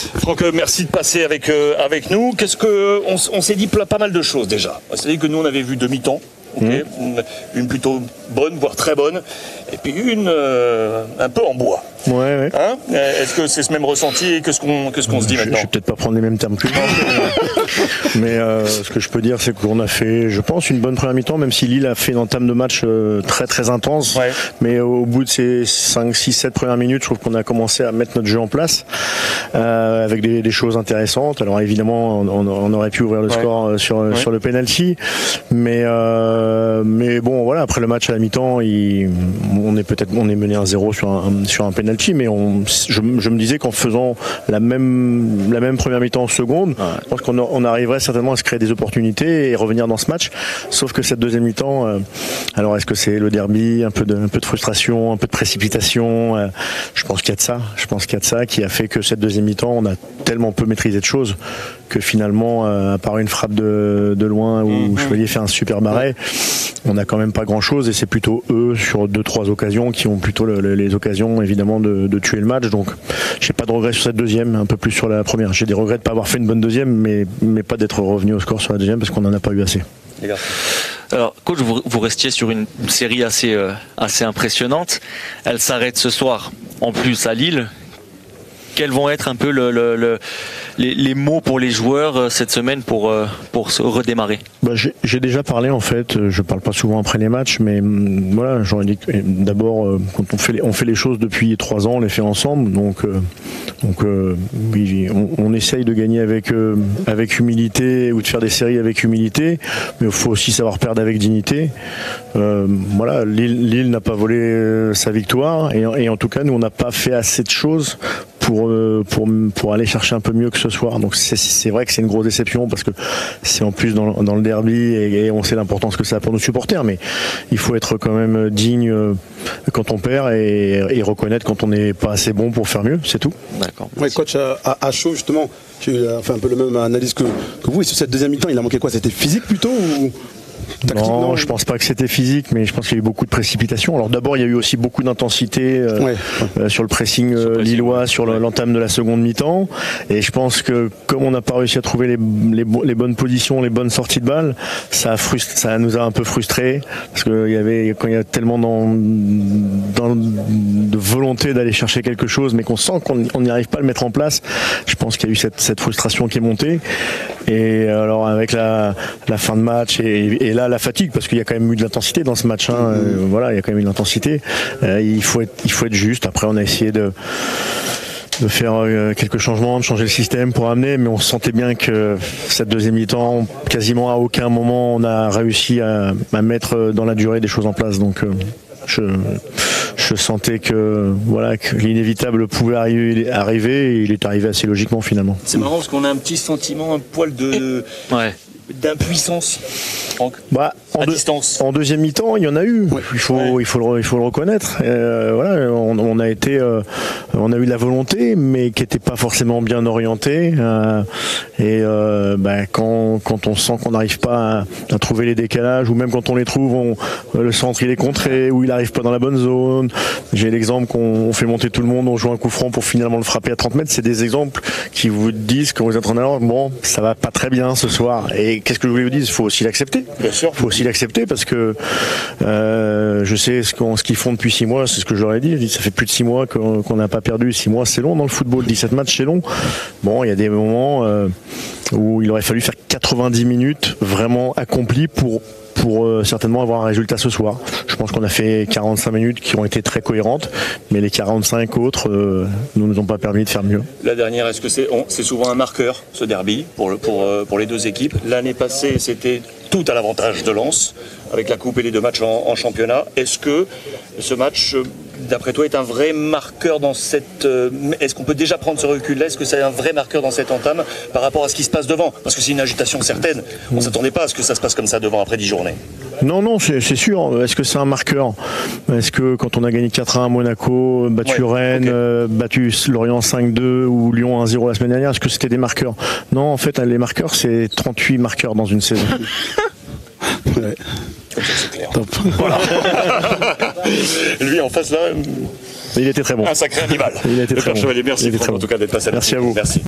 Franck, merci de passer avec nous. Qu'est-ce que on s'est dit pas mal de choses déjà. C'est-à-dire que nous on avait vu demi-temps. Okay. Une plutôt bonne, voire très bonne, et puis une un peu en bois. Ouais. Hein, est-ce que c'est ce même ressenti et qu'est-ce qu'on se dit maintenant? Je vais peut-être pas prendre les mêmes termes que moi, mais ce que je peux dire, c'est qu'on a fait, je pense, une bonne première mi-temps, même si Lille a fait une entame de match très très intense. Ouais. Mais au bout de ces 5, 6, 7 premières minutes, je trouve qu'on a commencé à mettre notre jeu en place avec des choses intéressantes. Alors évidemment, on aurait pu ouvrir le score sur le penalty, mais bon, voilà. Après le match à la mi-temps, on est mené 1-0 sur un penalty. Mais je me disais qu'en faisant la même première mi-temps en seconde, je pense qu'on arriverait certainement à se créer des opportunités et revenir dans ce match. Sauf que cette deuxième mi-temps, alors est-ce que c'est le derby, un peu de frustration, un peu de précipitation, je pense qu'il y a de ça. Je pense qu'il y a de ça qui a fait que cette deuxième mi-temps, on a tellement peu maîtrisé de choses que finalement, à part une frappe de loin où Chevalier fait un super barré, on n'a quand même pas grand-chose et c'est plutôt eux sur 2-3 occasions qui ont plutôt les occasions évidemment de tuer le match. Donc j'ai pas de regrets sur cette deuxième, un peu plus sur la première. J'ai des regrets de pas avoir fait une bonne deuxième, mais pas d'être revenu au score sur la deuxième parce qu'on n'en a pas eu assez. Alors, coach, vous restiez sur une série assez impressionnante. Elle s'arrête ce soir, en plus à Lille. Quels vont être un peu les mots pour les joueurs cette semaine pour se redémarrer? J'ai déjà parlé en fait, je parle pas souvent après les matchs, mais voilà, j'aurais dit que d'abord quand on fait les choses depuis 3 ans, on les fait ensemble, donc oui, on essaye de gagner avec humilité ou de faire des séries avec humilité, mais il faut aussi savoir perdre avec dignité. Voilà, Lille n'a pas volé sa victoire et en tout cas nous on n'a pas fait assez de choses pour aller chercher un peu mieux que ce soir. Donc c'est vrai que c'est une grosse déception parce que c'est en plus dans le derby et on sait l'importance que ça a pour nos supporters, mais il faut être quand même digne quand on perd et reconnaître quand on n'est pas assez bon pour faire mieux, c'est tout. D'accord. Ouais, coach, à chaud justement, tu as fait un peu la même analyse que vous, et sur cette deuxième mi-temps, il a manqué quoi? C'était physique plutôt ou non, je pense pas que c'était physique, mais je pense qu'il y a eu beaucoup de précipitation. Alors d'abord, il y a eu aussi beaucoup d'intensité sur le pressing lillois, sur l'entame de la seconde mi-temps. Et je pense que comme on n'a pas réussi à trouver les bonnes positions, les bonnes sorties de balles, ça nous a un peu frustrés parce que quand il y a tellement de volonté d'aller chercher quelque chose, mais qu'on sent qu'on n'y arrive pas à le mettre en place. Je pense qu'il y a eu cette frustration qui est montée. Et alors avec la fin de match et là la fatigue, parce qu'il y a quand même eu de l'intensité dans ce match, hein. Voilà, il y a quand même eu de l'intensité. Il faut être juste. Après on a essayé de faire quelques changements, de changer le système pour amener, mais on sentait bien que cette deuxième mi-temps, quasiment à aucun moment on a réussi à mettre dans la durée des choses en place. Donc je sentais que l'inévitable pouvait arriver et il est arrivé assez logiquement finalement. C'est marrant parce qu'on a un petit sentiment, un poil d'impuissance, Franck, à distance. En deuxième mi-temps, il y en a eu. Il faut le reconnaître. Voilà, on a eu de la volonté, mais qui n'était pas forcément bien orientée. Quand on sent qu'on n'arrive pas à trouver les décalages, ou même quand on les trouve, le centre il est contré, ou il n'arrive pas dans la bonne zone. J'ai l'exemple qu'on fait monter tout le monde, on joue un coup franc pour finalement le frapper à 30 mètres. C'est des exemples qui vous disent quand vous êtes entraîneur, bon, ça va pas très bien ce soir. Et qu'est-ce que je voulais vous dire? Il faut aussi l'accepter. Bien sûr. Il faut aussi l'accepter parce que je sais ce qu'ils font depuis 6 mois, c'est ce que j'aurais dit. Ça fait plus de 6 mois qu'on n'a pas perdu. 6 mois, c'est long dans le football. 17 matchs, c'est long. Bon, il y a des moments où il aurait fallu faire 90 minutes vraiment accomplies pour certainement avoir un résultat ce soir. Je pense qu'on a fait 45 minutes qui ont été très cohérentes, mais les 45 autres ne nous ont pas permis de faire mieux. La dernière, est-ce que c'est souvent un marqueur, ce derby, pour les deux équipes? L'année passée, c'était tout à l'avantage de Lens, avec la coupe et les 2 matchs en championnat. Est-ce que ce match, d'après toi, est un vrai marqueur dans cette... Est-ce qu'on peut déjà prendre ce recul-là? Est-ce que c'est un vrai marqueur dans cette entame par rapport à ce qui se passe devant? Parce que c'est une agitation certaine. On ne s'attendait pas à ce que ça se passe comme ça devant après 10 journées. Non, c'est sûr. Est-ce que c'est un marqueur? Est-ce que quand on a gagné 4-1 à Monaco, battu Rennes, battu Lorient 5-2 ou Lyon 1-0 la semaine dernière, est-ce que c'était des marqueurs? Non, en fait, les marqueurs, c'est 38 marqueurs dans une saison. Ouais. Comme ça, c'est clair. Voilà. Lui, en face, là... Il était très bon. Un sacré animal. Il était très bon. Chevalier, merci en tout cas d'être passé à la Merci à vous. Merci.